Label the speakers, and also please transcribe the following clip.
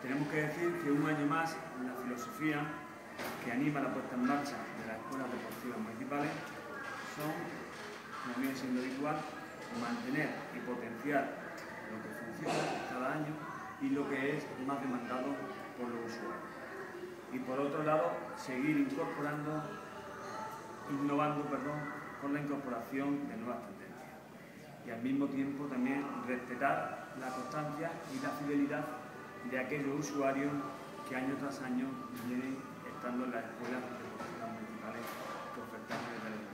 Speaker 1: Tenemos que decir que un año más la filosofía que anima la puesta en marcha de las escuelas deportivas municipales son, como viene siendo habitual, mantener y potenciar lo que funciona cada año y lo que es más demandado por los usuarios. Y por otro lado, seguir innovando con la incorporación de nuevas tendencias. Y al mismo tiempo también respetar la constancia y la fidelidad de aquellos usuarios que año tras año vienen estando en las escuelas deportivas municipales que ofertamos desde el